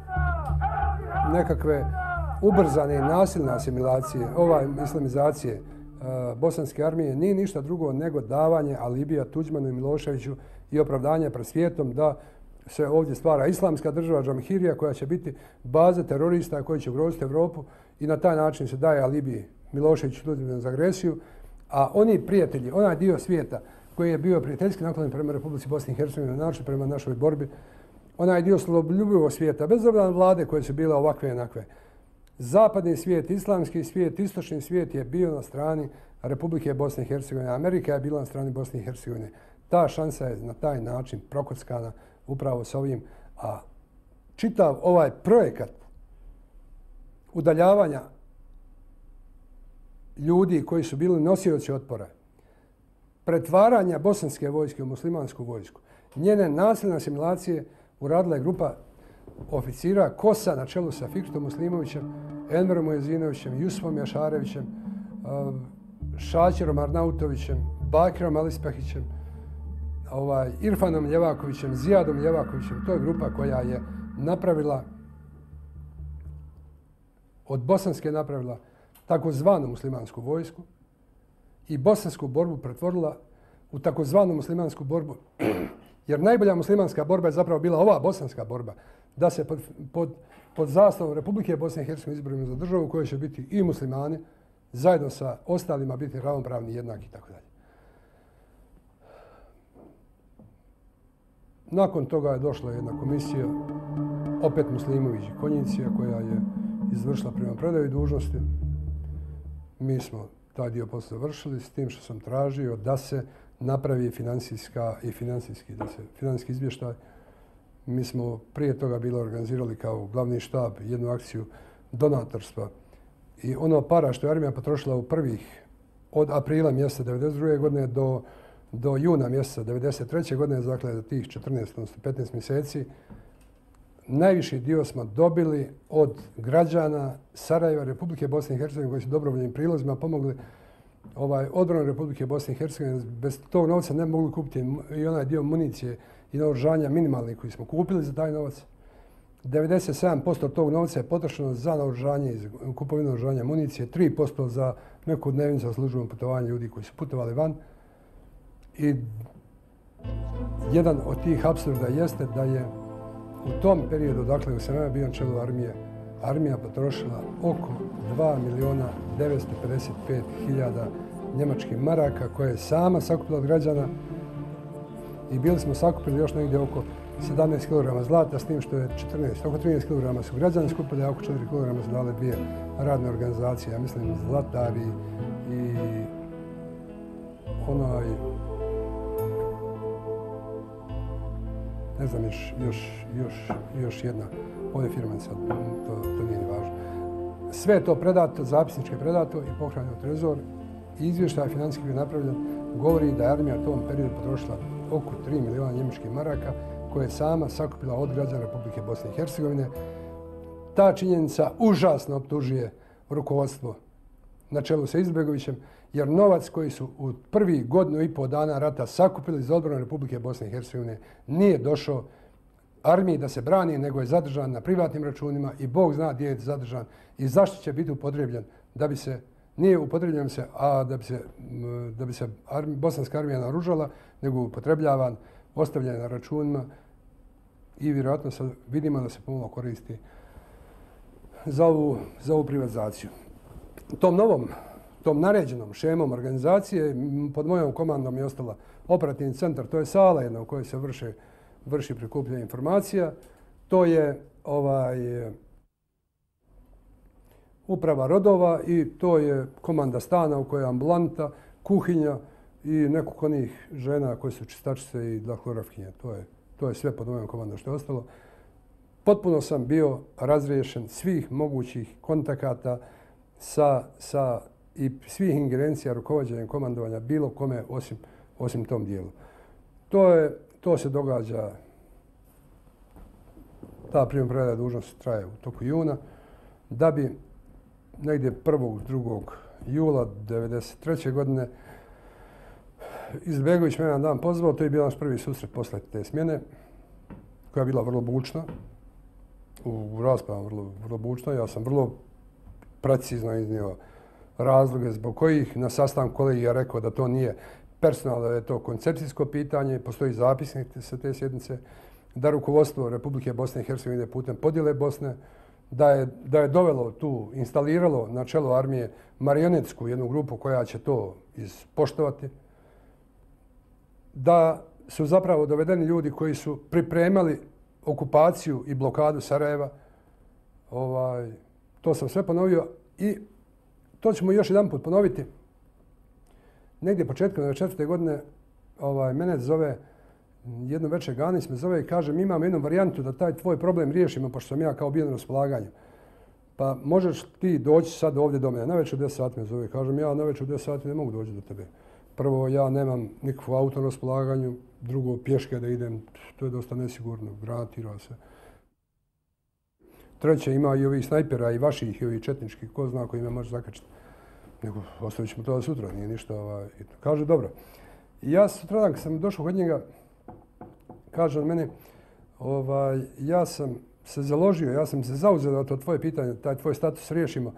nekakve ubrzane i nasilne asimilacije, ovaj islamizacije uh, bosanske armije nije ništa drugo nego davanje alibija Tuđmanu i Miloševiću i opravdanje pred svijetom da se ovdje stvara islamska država Džamahirija koja će biti baza terorista koji će ugroziti Europu i na taj način se daje alibi Miloševiću Tuđmanu za agresiju, a oni prijatelji, onaj dio svijeta koji je bio prijateljski naklonjen prema Republici Bosni i Hercegovini, način prema našoj borbi, onaj dio slobodoljubivog svijeta, bez obzira na vlade koje su bile ovakve i onakve. Zapadni svijet, islamski svijet, istočni svijet je bio na strani Republike Bosne i Hercegovine. Amerika je bila na strani Bosne i Hercegovine. Ta šansa je na taj način prokockana upravo s ovim. A čitav ovaj projekat udaljavanja ljudi koji su bili nosioci otpora, pretvaranja bosanske vojske u muslimansku vojsku, njene nasilne asimilacije uradila je grupa oficira Kosa na čelu sa Fikretom Muslimovićem, Enverom Mujezinovićem, Jusufom Jašarevićem, Šaćerom Arnautovićem, Bakirom Alispahićem, ovaj, Irfanom Ljevakovićem, Zijadom Ljevakovićem. To je grupa koja je napravila, od bosanske napravila takozvanu muslimansku vojsku i bosansku borbu pretvorila u takozvanu muslimansku borbu. Jer najbolja muslimanska borba je zapravo bila ova bosanska borba, da se pod, pod, pod zastavom Republike Bosne i Hercegovine izborimo za državu u kojoj će biti i muslimani, zajedno sa ostalima biti ravnopravni, jednaki i tako dalje. Nakon toga je došla jedna komisija, opet Muslimović i Konjicija, koja je izvršila prema predaju dužnosti. Mi smo taj dio posle završili s tim što sam tražio da se napravi financijska i financijski, da se financijski izvještaj Mi smo prije toga bili organizirali kao glavni štab jednu akciju donatorstva. I ono para što je armija potrošila u prvih, od aprila mjeseca devedeset druge godine do, do juna mjeseca devedeset treće godine, dakle za tih četrnaest, odnosno petnaest mjeseci, najviši dio smo dobili od građana Sarajeva, Republike Bosne i Hercegovine, koji su dobrovoljnim prilozima pomogli ovaj, odbranu Republike Bosne i Hercegovine. Bez tog novca ne bi mogli kupiti i onaj dio municije i naoružanja minimalnih koji smo kupili za taj novac. devedeset sedam posto tog novca je potrošeno za naoružanje i kupovinu naoružanja municije, tri posto za neku dnevnicu za službeno putovanje ljudi koji su putovali van. I jedan od tih apsurda jeste da je u tom periodu, dakle, u sam ja bio na čelu armije, armija potrošila oko dva milijuna devetsto pedeset pet hiljada njemačkih maraka koje je sama sakupila od građana i bili smo sakupili još negdje oko sedamnaest kilograma zlata, s tim što je četrnaest, oko trinaest kilograma su građani skupili, a oko četiri kilograma su dale dvije radne organizacije, ja mislim Zlatari i onaj, ne znam, još, još, još, još jedna, ovdje firma sad, to, to nije ni važno. Sve je to predato, zapisnički predato i pohranjeno u trezor. Izvještaj financijski je napravljen, govori da je armija u tom periodu potrošila oko tri milijuna njemačkih maraka koje je sama sakupila od građana Republike Bosne i Hercegovine. Ta činjenica užasno optužuje rukovodstvo na čelu sa Izetbegovićem, jer novac koji su u prvih godinu i pol dana rata sakupili za odbranu Republike Bosne i Hercegovine nije došao armiji da se brani, nego je zadržan na privatnim računima i Bog zna gdje je zadržan i zašto će biti upotrebljen da bi se, nije upotrebljen se, a da bi se, da bi se armi, bosanska armija naoružala, nego upotrebljavan, ostavljen na računima i vjerojatno sad vidimo da se pomalo koristi za ovu, za ovu privatizaciju. Tom novom, tom naređenom šemom organizacije pod mojom komandom je ostala operativni centar, to je sala jedna u kojoj se vrše, vrši prikupljanje informacija, to je ovaj, uprava rodova i to je komanda stana u kojoj je ambulanta, kuhinja i nekog onih žena koje su čistačice i dahlorovkinje. To je, to je sve pod mojom komandom što je ostalo. Potpuno sam bio razriješen svih mogućih kontakata sa, sa i svih ingerencija rukovođenja i komandovanja bilo kome osim, osim tom dijelu. To, je, to se događa, ta primopredaja dužnosti traje u toku juna, da bi negdje prvog drugog jula devedeset treće godine Izetbegović me jedan dan pozvao, to je bio naš prvi susret posle te smjene, koja je bila vrlo bučna, u raspravama vrlo, vrlo bučna. Ja sam vrlo precizno iznio razloge zbog kojih na sastanku kolegija rekao da to nije personalno, da je to koncepcijsko pitanje, postoji zapisnik sa te sjednice, da rukovodstvo Republike Bosne i Hercegovine putem podjele Bosne, da je, da je dovelo tu, instaliralo na čelo armije marionetsku jednu grupu koja će to ispoštovati, da su zapravo dovedeni ljudi koji su pripremali okupaciju i blokadu Sarajeva. Ovaj, to sam sve ponovio i to ćemo još jedan put ponoviti. Negdje početkom devedeset četvrte godine ovaj, mene zove, jedno večer Ganis me zove i kaže mi imamo jednu varijantu da taj tvoj problem riješimo, pošto sam ja kao bio na raspolaganju. Pa možeš ti doći sad ovdje do mene. Na večer u deset sati me zove i kažem ja na večer u deset sati ne mogu doći do tebe. Prvo, ja nemam nikakvu auto na raspolaganju, drugo, pješke da idem, to je dosta nesigurno, granatira se. Treće, ima i ovih snajpera i vaših i ovih četničkih, ko zna koji me može zakačiti. Nego, ostavit ćemo to da sutra, nije ništa. Ovaj. Kaže, dobro. I ja sutradan, kad sam došao kod njega, kaže on meni, ovaj, ja sam se založio, ja sam se zauzeo da to tvoje pitanje, taj tvoj status riješimo.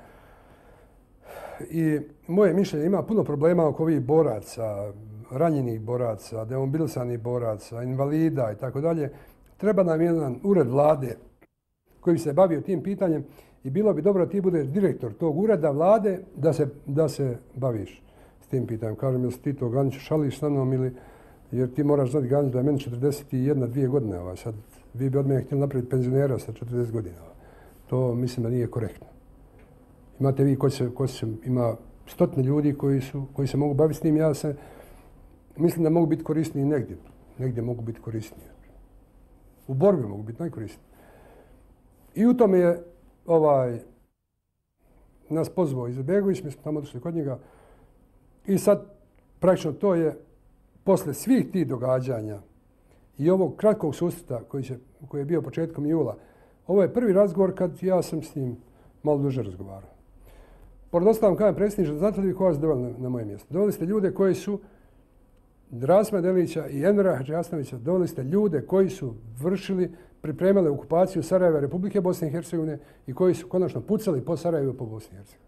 I moje mišljenje ima puno problema oko ovih boraca, ranjenih boraca, demobilisanih boraca, invalida i tako dalje. Treba nam jedan ured vlade koji se bavio tim pitanjem i bilo bi dobro da ti budeš direktor tog ureda vlade da se, da se baviš s tim pitanjem. Kažem, jesi ti to Ganić šališ sa mnom ili, jer ti moraš znati Ganić da je meni četrdeset jedna, dvije godine. Ovaj. Sad vi bi od mene htjeli napraviti penzionera sa četrdeset godina. Ovaj. To mislim da nije korektno. Imate vi koji se, koji se, ima stotine ljudi koji, su, koji se mogu baviti s njim. Ja se mislim da mogu biti korisniji negdje. Negdje mogu biti korisniji. U borbi mogu biti najkorisniji. I u tome je ovaj, nas pozvao Izetbegović, mi smo tamo došli kod njega. I sad, praktično to je, posle svih tih događanja i ovog kratkog susreta koji, će, koji je bio početkom jula, ovo je prvi razgovor kad ja sam s njim malo duže razgovarao. Pored ostalom, kažem predsjedniče, znate li vi ko vas doveli na, na moje mjesto? Doveli ste ljude koji su Rasima Delića i Envera Hadžihasanovića, doveli ste ljude koji su vršili, pripremali okupaciju Sarajeva, Republike Bosne i Hercegovine i koji su konačno pucali po Sarajevu i po Bosni i Hercegovini.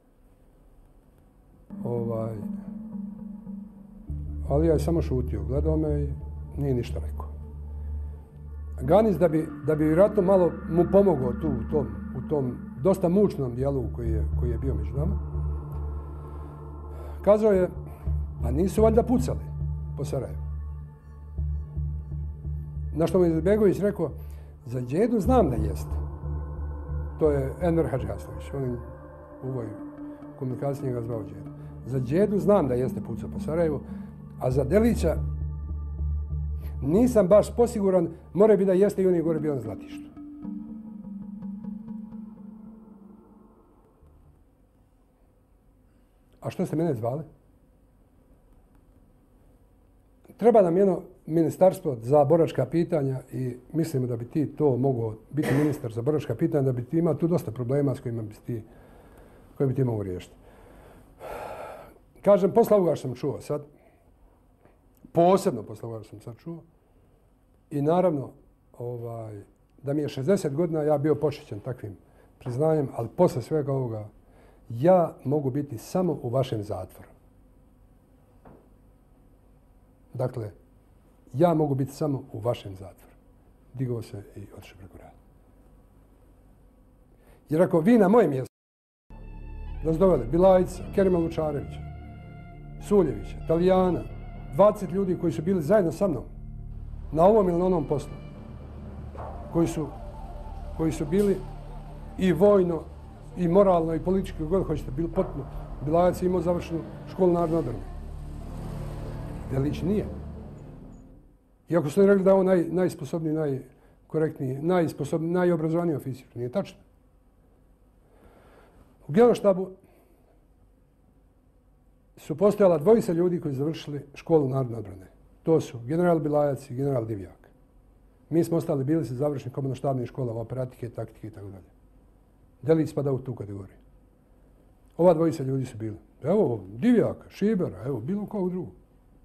Ovaj, ali ja je samo šutio, gledao me i nije ništa rekao. Ganis, da bi, da bi vjerojatno malo mu pomogao tu u tom, u tom dosta mučnom dijalogu koji je, koji je bio među nama, kazao je, pa nisu valjda pucali po Sarajevu. Na što mu je Izetbegović rekao, za djedu znam da jeste. To je Enver Hadžihasanović, on u ovoj komunikaciji njega zvao djedu. Za djedu znam da jeste pucao po Sarajevu, a za Delića nisam baš posiguran, more bi da jeste i on je gore bio na Zlatištu. A što ste mene zvali? Treba nam jedno ministarstvo za boračka pitanja i mislimo da bi ti to mogao biti ministar za boračka pitanja, da bi ti imao tu dosta problema s kojima bi ti, koje bi ti mogao riješiti. Kažem, posle ovoga što sam čuo sad, posebno posle ovoga što sam sad čuo, i naravno ovaj, da mi je šezdeset godina, ja bio počećen takvim priznanjem, ali posle svega ovoga, ja mogu biti samo u vašem zatvoru. Dakle, ja mogu biti samo u vašem zatvoru. Digao se i otišao preko rada. Jer ako vi na moje mjesto nas doveli Bilajica, Kerima Lučarevića, Suljevića, Talijana, dvadeset ljudi koji su bili zajedno sa mnom na ovom ili na onom poslu, koji su, koji su bili i vojno, i moralno, i politički, god hoćete, bili potpuno. Bilajac je imao završenu školu narodne odbrane. Delić nije. Iako su oni rekli da je on naj, najsposobniji, najkorektniji, najsposobniji, najobrazovaniji oficir. Nije tačno. U Generalštabu su postojala dvojica ljudi koji su završili školu narodne odbrane. To su general Bilajac i general Divjak. Mi smo ostali bili sa završenim komandno-štabnim školama, operatike, taktike i tako dalje. Delić spada u tu kategoriju. Ova dvojica ljudi su bili. Evo Divjaka, Šibera, evo bilo kog drugog.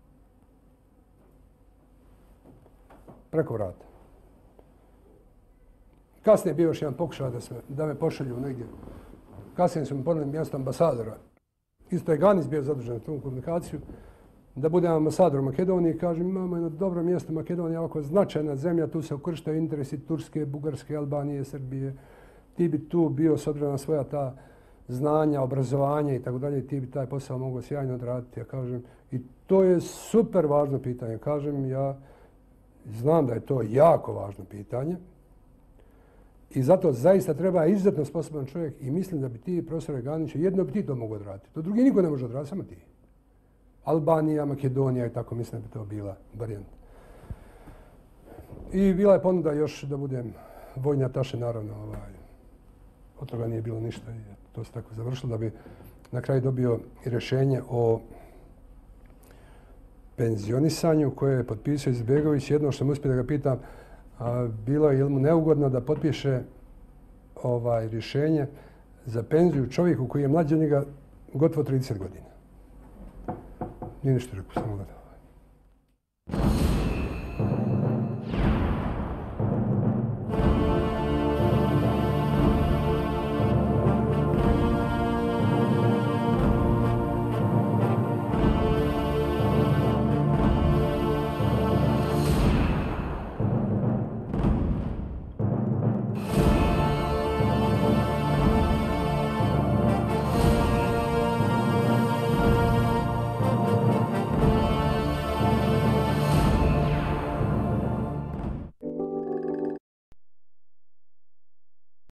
Preko vrata. Kasnije je bio još jedan pokušaj da, se, da me pošalju negdje. Kasnije su mi poneli mjesto ambasadora. Isto je Ganis bio zadužen za tu komunikaciju. Da budem ambasador u Makedoniji, kažem, imamo jedno dobro mjesto Makedonija, ovako značajna zemlja, tu se ukrštaju interesi Turske, Bugarske, Albanije, Srbije. Ti bi tu bio, s obzirom na svoja ta znanja, obrazovanje i tako dalje, ti bi taj posao mogao sjajno odraditi, ja kažem. I to je super važno pitanje. Kažem, ja znam da je to jako važno pitanje i zato zaista treba izuzetno sposoban čovjek i mislim da bi ti, profesore Ganiću, jedno bi ti to mogu odraditi. To drugi niko ne može odraditi, samo ti. Albanija, Makedonija i tako mislim da bi to bila varijanta. I bila je ponuda još da budem vojni ataše, naravno. Ovaj, od toga nije bilo ništa i to se tako završilo da bi na kraju dobio i rješenje o penzionisanju koje je potpisao Izetbegović. Jedno što sam uspio da ga pitam, a, bilo je mu neugodno da potpiše ovaj, rješenje za penziju čovjeku koji je mlađi od njega gotovo trideset godina. Nije ništa rekao, samo gleda.